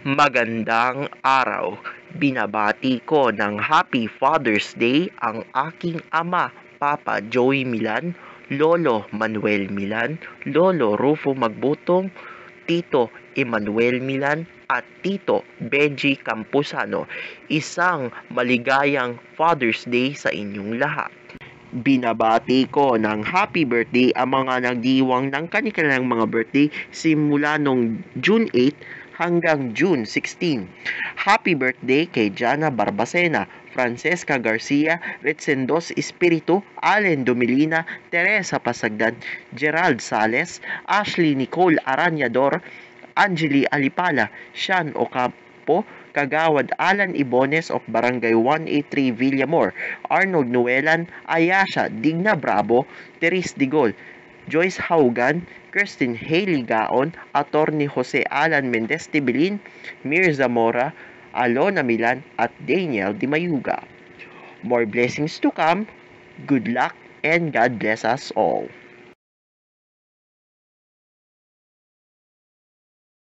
Magandang araw. Binabati ko ng Happy Father's Day ang aking ama, Papa Joey Milan, Lolo Manuel Milan, Lolo Rufo Magbutong, Tito Emmanuel Milan, at Tito Benji Campuzano. Isang maligayang Father's Day sa inyong lahat. Binabati ko ng happy birthday ang mga nagdiwang ng kanilang mga birthday simula nung June 8 hanggang June 16. Happy birthday kay Jana Barbacena, Francesca Garcia, Retsendos Espiritu, Allen Domelina, Teresa Pasagdan, Gerald Sales, Ashley Nicole Aranyador, Angeli Alipala, Sean Ocampo, Kagawad Alan Ibones of Barangay 183 Villamor, Arnold Nuelan, Ayasha Digna Bravo, Teres Digol, Joyce Haugan, Kirsten Haley Gaon, Attorney Jose Alan Mendez Tibilin, Mir Zamora, Alona Milan at Daniel Di Mayuga. More blessings to come, good luck, and God bless us all.